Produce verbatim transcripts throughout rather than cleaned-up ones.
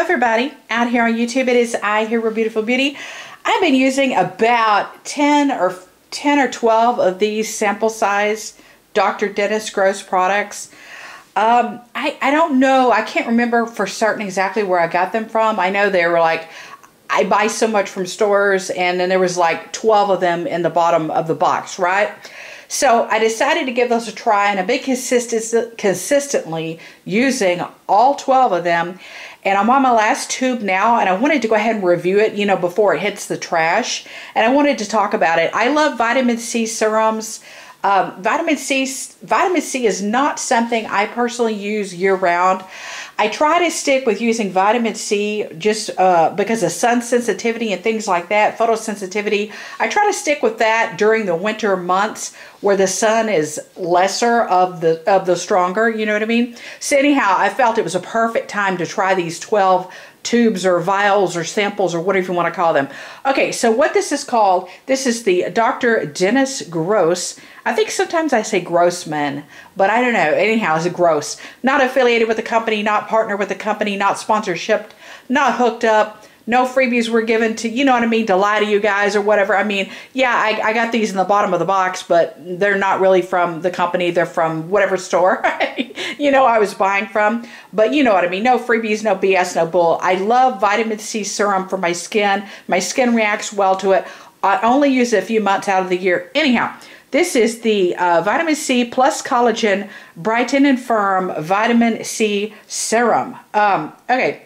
everybody out here on YouTube. It is I, Hero Beautiful Beauty. I've been using about ten or ten or twelve of these sample size Doctor Dennis Gross products. Um, I, I don't know, I can't remember for certain exactly where I got them from. I know they were like, I buy so much from stores, and then there was like twelve of them in the bottom of the box, right? So I decided to give those a try, and I've been consistent, consistently using all twelve of them. And I'm on my last tube now, and I wanted to go ahead and review it, you know, before it hits the trash. And I wanted to talk about it. I love vitamin C serums. Um, vitamin C, vitamin C is not something I personally use year-round. I try to stick with using vitamin C just uh, because of sun sensitivity and things like that, photosensitivity. I try to stick with that during the winter months where the sun is lesser of the of the stronger, you know what I mean? So anyhow, I felt it was a perfect time to try these twelve tubes or vials or samples or whatever you want to call them. Okay, so what this is called, this is the Doctor Dennis Gross. I think sometimes I say Grossman, but I don't know. Anyhow, it's a Gross. Not affiliated with the company, not partnered with the company, not sponsorship, not hooked up. No freebies were given to, you know what I mean, to lie to you guys or whatever. I mean, yeah, I, I got these in the bottom of the box, but they're not really from the company. They're from whatever store, you know, I was buying from. But you know what I mean. No freebies, no B S, no bull. I love vitamin C serum for my skin. My skin reacts well to it. I only use it a few months out of the year. Anyhow, this is the uh, Vitamin C Plus Collagen Brighten and Firm Vitamin C Serum. Um, okay.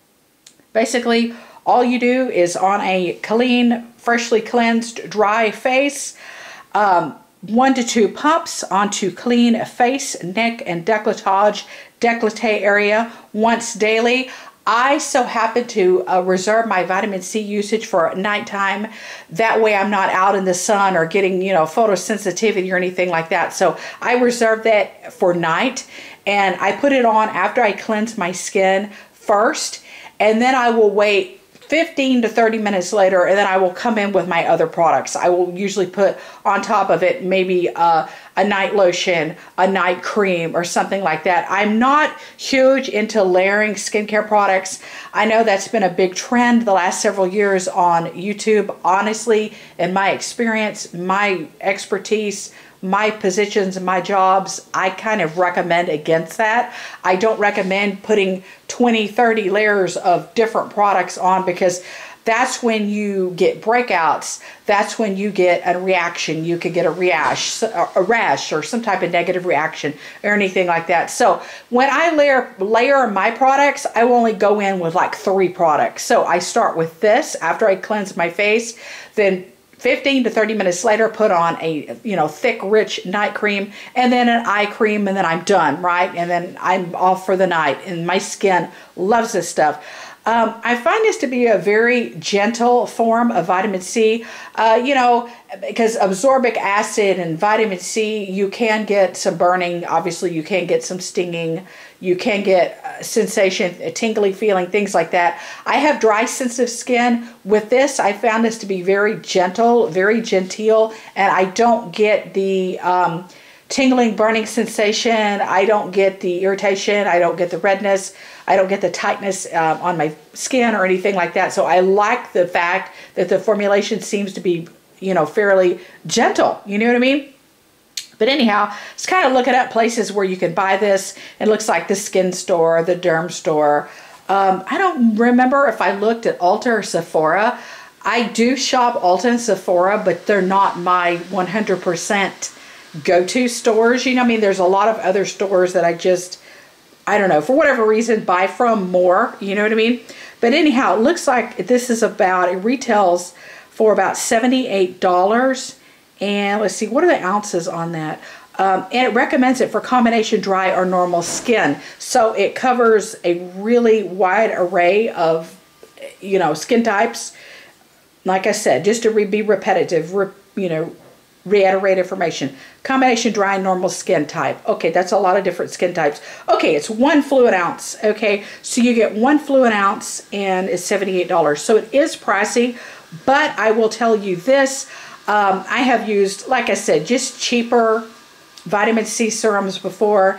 Basically, all you do is on a clean, freshly cleansed, dry face, um, one to two pumps onto clean face, neck, and décolletage, décolleté area once daily. I so happen to uh, reserve my vitamin C usage for nighttime. That way I'm not out in the sun or getting, you know, photosensitivity or anything like that. So I reserve that for night, and I put it on after I cleanse my skin first. And then I will wait fifteen to thirty minutes later, and then I will come in with my other products. I will usually put on top of it maybe uh, a night lotion, a night cream, or something like that. I'm not huge into layering skincare products. I know that's been a big trend the last several years on YouTube. Honestly, in my experience, my expertise, my positions and my jobs, I kind of recommend against that. I don't recommend putting twenty, thirty layers of different products on, because that's when you get breakouts. That's when you get a reaction. You could get a rash, a rash or some type of negative reaction or anything like that. So when I layer, layer my products, I will only go in with like three products. So I start with this after I cleanse my face, then fifteen to thirty minutes later, put on a, you know, thick, rich night cream, and then an eye cream, and then I'm done, right? And then I'm off for the night, and my skin loves this stuff. Um, I find this to be a very gentle form of vitamin C, uh, you know, because absorbic acid and vitamin C, you can get some burning. Obviously, you can get some stinging. You can get uh, sensation, a tingly feeling, things like that. I have dry, sensitive skin. With this, I found this to be very gentle, very genteel, and I don't get the um, tingling, burning sensation. I don't get the irritation. I don't get the redness. I don't get the tightness uh, on my skin or anything like that. So I like the fact that the formulation seems to be, you know, fairly gentle. You know what I mean? But anyhow, it's kind of looking at places where you can buy this. It looks like the skin store, the derm store. Um, I don't remember if I looked at Ulta or Sephora. I do shop Ulta and Sephora, but they're not my one hundred percent go-to stores. You know, I mean, there's a lot of other stores that I just, I don't know, for whatever reason, buy from more. You know what I mean? But anyhow, it looks like this is about, it retails for about seventy-eight dollars. And let's see, what are the ounces on that? Um, and it recommends it for combination dry or normal skin. So it covers a really wide array of, you know, skin types. Like I said, just to re be repetitive, re you know, reiterate information. Combination dry and normal skin type. Okay, that's a lot of different skin types. Okay, it's one fluid ounce. Okay, so you get one fluid ounce and it's seventy-eight dollars. So it is pricey, but I will tell you this. Um, I have used, like I said, just cheaper vitamin C serums before,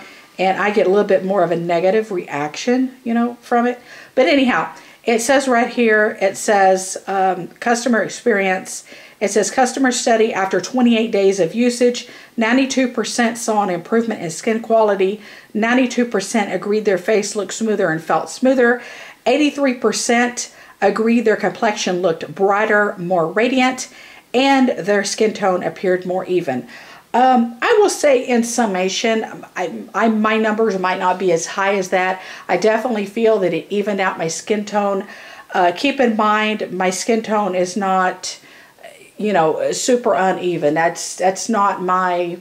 and I get a little bit more of a negative reaction, you know, from it. But anyhow, it says right here, it says um, customer experience. It says customer study after twenty-eight days of usage, ninety-two percent saw an improvement in skin quality, ninety-two percent agreed their face looked smoother and felt smoother, eighty-three percent agreed their complexion looked brighter, more radiant, and their skin tone appeared more even. Um, I will say in summation, I, I, my numbers might not be as high as that. I definitely feel that it evened out my skin tone. Uh, keep in mind, my skin tone is not, you know, super uneven. That's, that's not my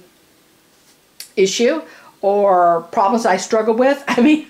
issue or problems I struggle with. I mean,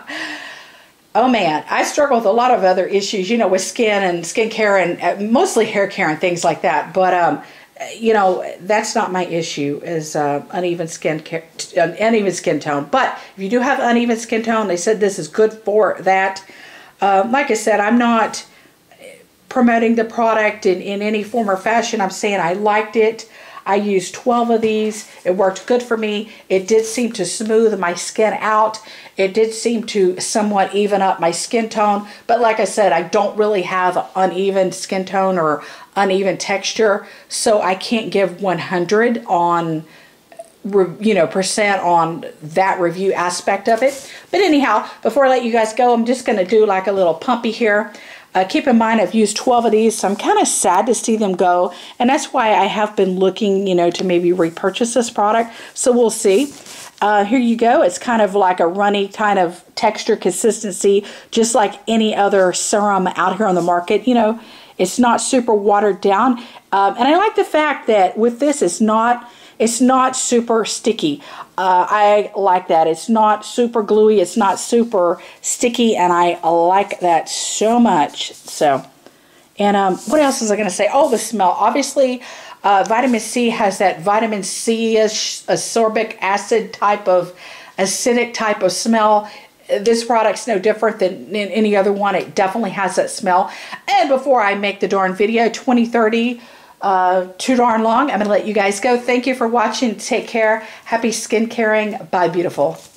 oh man, I struggle with a lot of other issues, you know, with skin and skincare and uh, mostly hair care and things like that. But, um, you know, that's not my issue, is uh, uneven skin care, uneven skin tone. But if you do have uneven skin tone, they said this is good for that. Um, like I said, I'm not promoting the product in, in any form or fashion. I'm saying I liked it. I used twelve of these. It worked good for me. It did seem to smooth my skin out. It did seem to somewhat even up my skin tone. But like I said, I don't really have uneven skin tone or uneven texture. So I can't give one hundred on, you know, percent on that review aspect of it. But anyhow, before I let you guys go, I'm just going to do like a little pumpy here. Uh, keep in mind, I've used twelve of these, so I'm kind of sad to see them go. And that's why I have been looking, you know, to maybe repurchase this product. So we'll see. Uh, here you go. It's kind of like a runny kind of texture consistency, just like any other serum out here on the market. You know, it's not super watered down. Um, and I like the fact that with this, it's not... It's not super sticky. Uh, I like that. It's not super gluey. It's not super sticky, and I like that so much. So, and um, what else was I going to say? Oh, the smell. Obviously, uh, vitamin C has that vitamin C-ish ascorbic acid type of acidic type of smell. This product's no different than any other one. It definitely has that smell. And before I make the darn video, twenty thirty, Uh, too darn long. I'm going to let you guys go. Thank you for watching. Take care. Happy skin caring. Bye, beautiful.